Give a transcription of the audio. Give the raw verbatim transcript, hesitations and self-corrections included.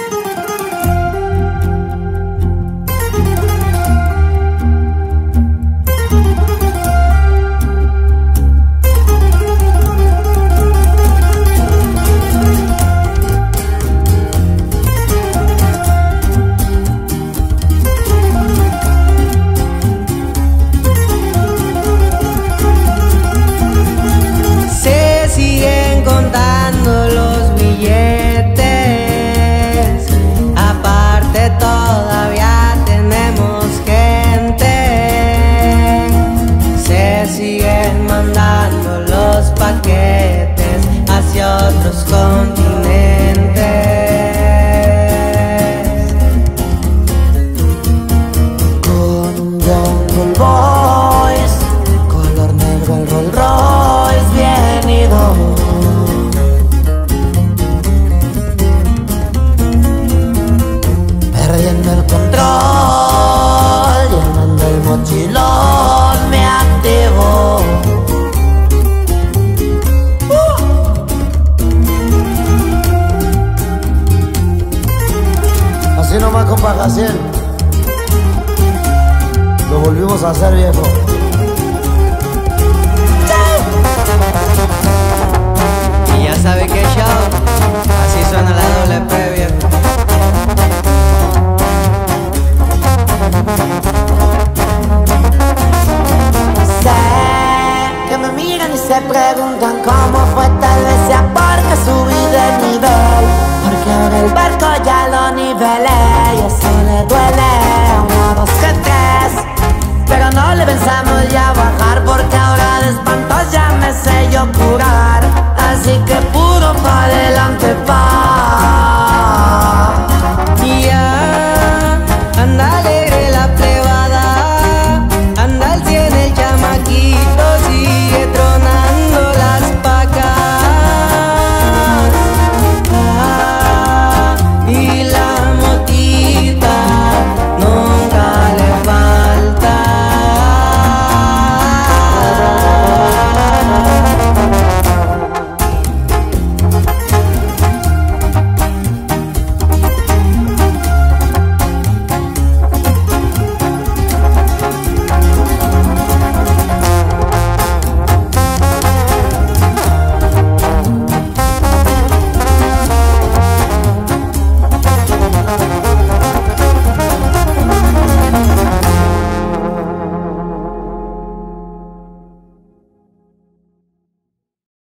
Otros continentes. Con un Jungle Boys, color negro el Rolls Royce bien ido. Perdiendo el control, llenando el mochilón, me activo. Así nomás, compa Jaciel, lo volvimos a hacer, viejo. Y ya sabe que show, así suena la doble P.